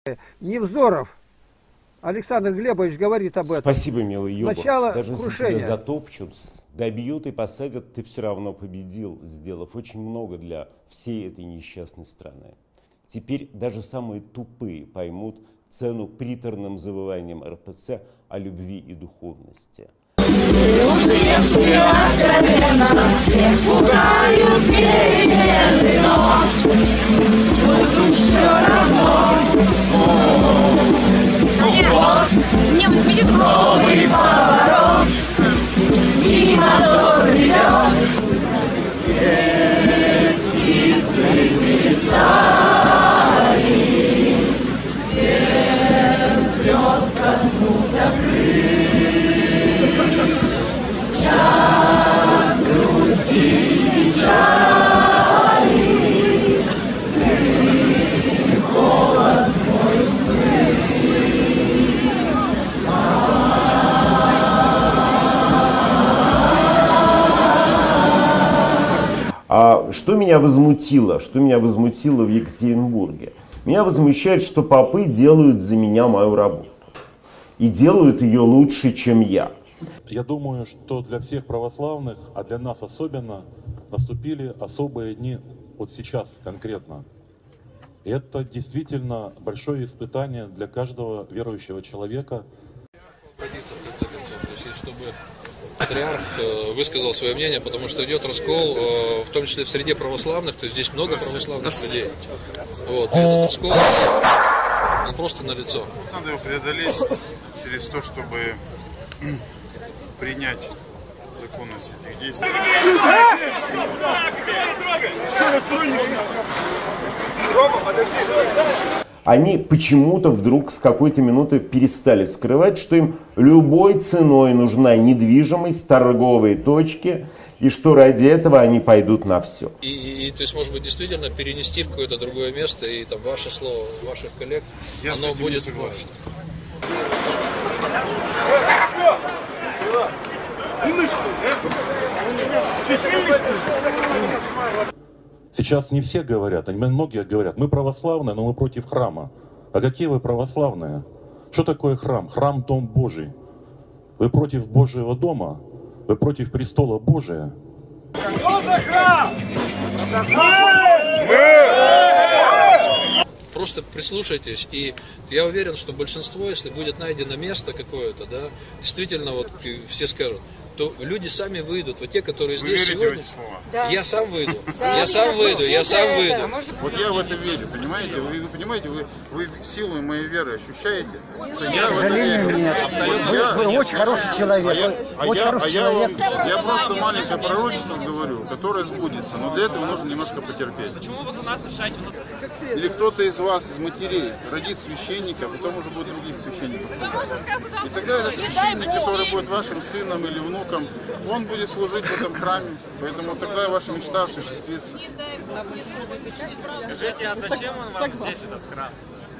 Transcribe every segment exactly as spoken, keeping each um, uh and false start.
Невзоров Александр Глебович говорит об этом. Спасибо, милый Йоба. Начало Даже крушения. если тебя затопчут, добьют и посадят, ты все равно победил, сделав очень много для всей этой несчастной страны. Теперь даже самые тупые поймут цену приторным завыванием эр пэ цэ о любви и духовности. Мне будет новый поворот, и мотор ревет. Есть птицы писали, всех звезд коснулся крыль. Час грусти и печали, ты голос мой услышь. А что меня возмутило? Что меня возмутило в Екатеринбурге? Меня возмущает, что попы делают за меня мою работу. И делают ее лучше, чем я. Я думаю, что для всех православных, а для нас особенно, наступили особые дни вот сейчас конкретно. И это действительно большое испытание для каждого верующего человека. Чтобы патриарх высказал свое мнение, потому что идет раскол, в том числе в среде православных, то есть здесь много православных людей. Вот. И этот раскол, он просто налицо. Надо его преодолеть через то, чтобы принять законность этих действий. Они почему-то вдруг с какой-то минуты перестали скрывать, что им любой ценой нужна недвижимость, торговые точки, и что ради этого они пойдут на все. И, и, и то есть, может быть, действительно перенести в какое-то другое место, и там ваше слово, ваших коллег, Я оно будет согласен. Сейчас не все говорят, многие говорят, мы православные, но мы против храма. А какие вы православные? Что такое храм? Храм – дом Божий. Вы против Божьего дома? Вы против престола Божия? Кто за храм? Просто прислушайтесь, и я уверен, что большинство, если будет найдено место какое-то, да, действительно, вот все скажут, то люди сами выйдут, вот те, которые Вы здесь верите сегодня, в эти слова? Да. Я сам выйду, Да. я сам выйду, я сам выйду. Вот я в это верю, понимаете? Вы, вы понимаете, вы, вы силу моей веры ощущаете? Что я в это верю. Нет. Вы, вы очень хороший человек. А я, а очень я, хороший а я, человек. вам, я просто маленькое пророчество говорю, которое сбудется, но для этого нужно немножко потерпеть. Почему вы за нас решаете? Или кто-то из вас, из матерей, родит священника, а потом уже будет других священников. И тогда этот священник, который будет вашим сыном или внуком, он будет служить в этом храме, поэтому тогда ваша мечта осуществится. Скажите, а зачем он вам здесь, этот храм?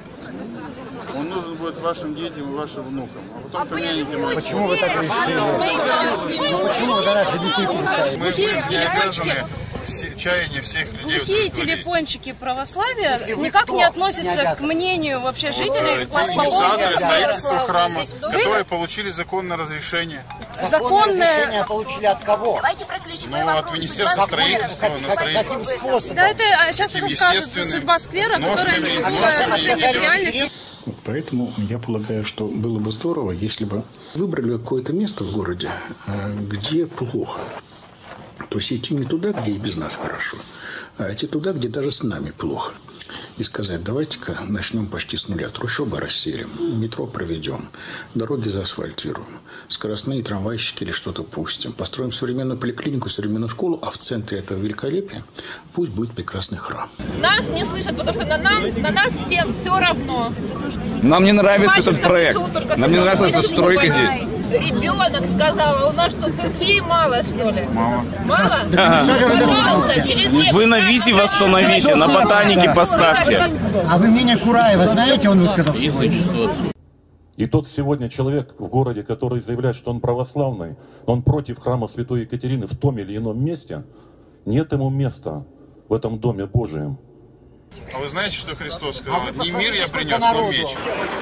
Он нужен будет вашим детям и вашим внукам. А потом поменяете мать. Почему вы так решили? Ну почему вы раньше детей перестали? Мы, мы не обязаны все, чаяние всех людей. Глухие телефончики православия никак не относятся к мнению вообще жителей. Инициаторы строительства храма, которые получили законное разрешение. Законное разрешение получили от кого? Давайте проключим. Ну, от Министерства строительства на строительство. Каким способом? Да, это сейчас расскажет судьба сквера, которая не никакого отношения к реальности. Поэтому я полагаю, что было бы здорово, если бы выбрали какое-то место в городе, где плохо. То есть идти не туда, где и без нас хорошо, а идти туда, где даже с нами плохо. И сказать, давайте-ка начнем почти с нуля. Трущобы расселим, метро проведем, дороги заасфальтируем, скоростные трамвайщики или что-то пустим. Построим современную поликлинику, современную школу, а в центре этого великолепия пусть будет прекрасный храм. Нас не слышат, потому что на, нам, на нас всем все равно. Нам не нравится этот проект. Нам не нравится эта стройка здесь. Ребенок сказал, а у нас что, церквей мало, что ли? Мало. Мало? Пожалуйста, через несколько... Вы на ВИЗе восстановите, на ботанике поставьте. А вы мнение Кураева знаете, он высказал сегодня? И тот сегодня человек в городе, который заявляет, что он православный, но он против храма Святой Екатерины в том или ином месте, нет ему места в этом Доме Божием. А вы знаете, что Христос сказал? А не мир я принес, но меч.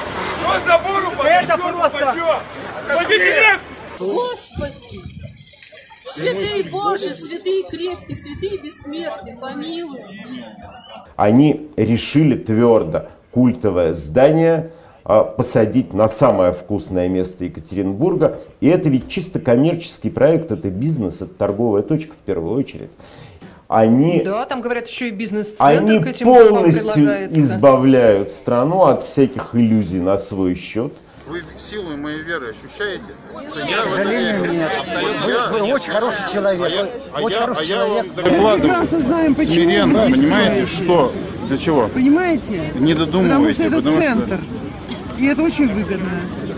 Это просто... Господи! Святые Божии, святые крепкие, святые бессмертные, помилуй. Они решили твердо культовое здание а, посадить на самое вкусное место Екатеринбурга. И это ведь чисто коммерческий проект, это бизнес, это торговая точка в первую очередь. Они, да, там говорят еще и бизнес-центр они к этим полностью избавляют страну от всяких иллюзий на свой счет. Вы силу моей веры ощущаете? Я к сожалению, нет. Вы, вы очень хороший человек. А я, а очень я, хороший а я человек. вам докладываю смиренно, понимаете, что? Для чего? Понимаете? Не додумывайте. Потому что это потому центр. Что... И это очень выгодно.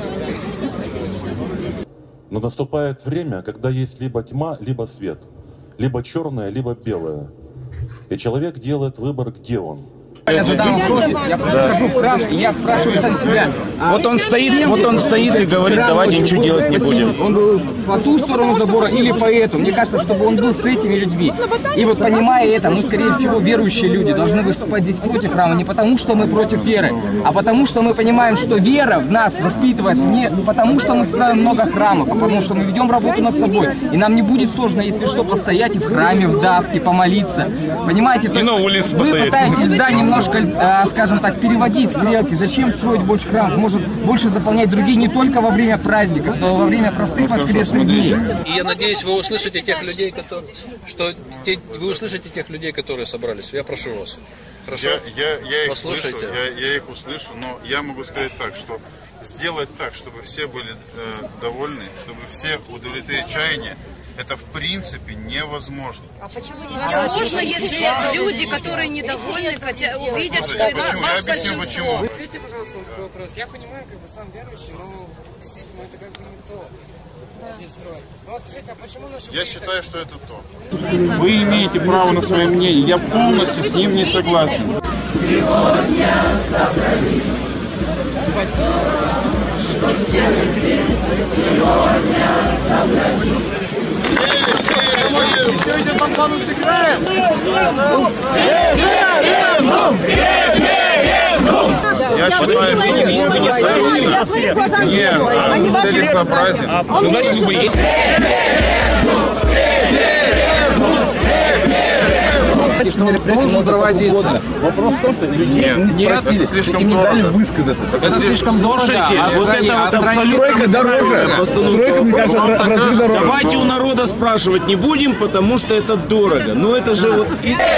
Но наступает время, когда есть либо тьма, либо свет. Либо черное, либо белое. И человек делает выбор, где он. Я задам вопрос, я просто хожу в храм, и я спрашиваю сам себя. Вот он стоит, вот он стоит и говорит, давайте ничего делать не будем. Он был по ту сторону забора или по эту. Мне кажется, чтобы он был с этими людьми. И вот понимая это, мы, скорее всего, верующие люди должны выступать здесь против храма. Не потому, что мы против веры, а потому, что мы понимаем, что вера в нас воспитывается не потому, что мы строим много храмов, а потому, что мы ведем работу над собой. И нам не будет сложно, если что, постоять и в храме, в давке, помолиться. Понимаете? То есть вы пытаетесь, да, немного немножко, скажем так, переводить стрелки. Зачем строить больше храмов? Может больше заполнять другие не только во время праздников, но и во время простых воскресных дней. И я надеюсь, вы услышите тех людей, которые, что те, вы услышите тех людей, которые собрались. Я прошу вас. Хорошо? Я, я, я, их Послушайте. слышу, я, я их услышу, но я могу сказать так, что сделать так, чтобы все были э, довольны, чтобы все удовлетворили чаяние, это в принципе невозможно. А почему невозможно, если люди, которые недовольны, хотя увидят, что это Я объясню почему. Ответьте, пожалуйста, на такой вопрос. Я понимаю, как бы сам верующий, но действительно это как бы не то. Здесь строить. Ну а скажите, а почему наши... Я считаю, что это то. Вы имеете право на свое мнение. Я полностью с ним не согласен. Сегодня собрались, что все мы здесь сегодня собрались. Что идет по плану сыграем? Я считаю, что не целесообразен. Что он должен проводиться. Вопрос в том, что людей не спросили, слишком им не дорого. дали высказаться. Это слишком дорого, Слушайте, а вот стране, это а вот стране стройка дороже. Стройка, мне кажется, в разы дороже. Давайте у народа спрашивать не будем, потому что это дорого. Но это же вот...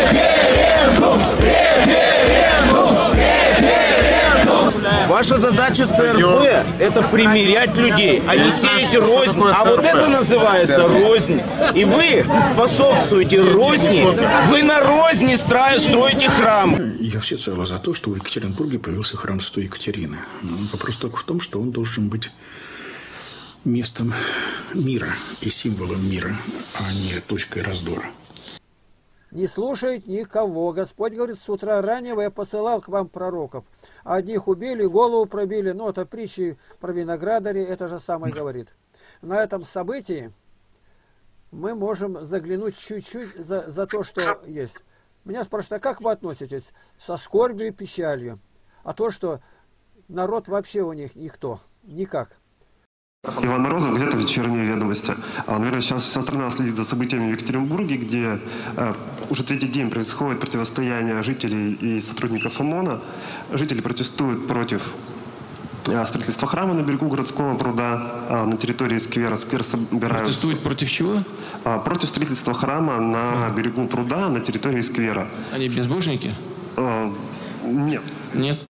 Ваша задача ЦРП – это примирять людей, а не сеять рознь. А вот это называется рознь. И вы способствуете розни, вы на розни строите храм. Я всецело за то, что в Екатеринбурге появился храм Святой Екатерины. Вопрос только в том, что он должен быть местом мира и символом мира, а не точкой раздора. Не слушают никого. Господь говорит, с утра раннего я посылал к вам пророков. Одних убили, голову пробили. Ну, это притчи про виноградари, это же самое говорит. На этом событии мы можем заглянуть чуть-чуть за, за то, что есть. Меня спрашивают, а как вы относитесь? Со скорбью и печалью. А то, что народ вообще у них никто, никак. Иван Морозов, где-то «Вечерние ведомости». А, наверное, сейчас вся страна следит за событиями в Екатеринбурге, где э, уже третий день происходит противостояние жителей и сотрудников ОМОНа. Жители протестуют против э, строительства храма на берегу городского пруда, э, на территории сквера. Сквер собираются... Протестуют против чего? Э, против строительства храма на берегу пруда, на территории сквера. Они безбожники? Э, нет. Нет.